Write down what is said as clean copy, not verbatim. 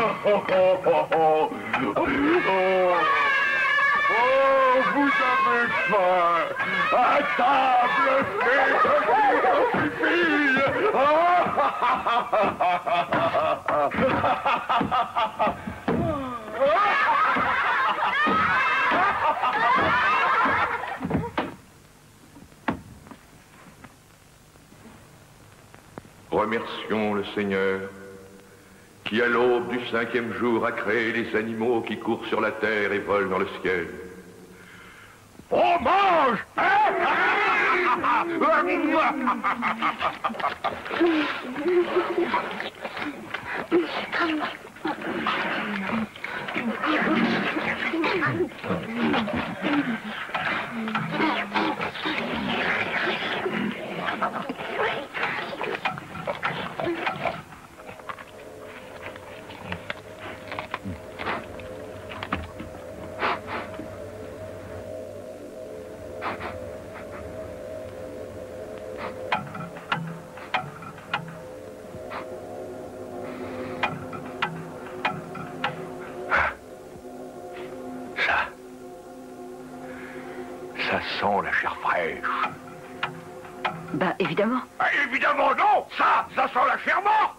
Vous avez faim. À table, faites pupille. Remercions le Seigneur, qui à l'aube du 5e jour a créé les animaux qui courent sur la terre et volent dans le ciel. On mange! Ça sent la chair fraîche. Ben, évidemment. Évidemment non. Ça sent la chair morte.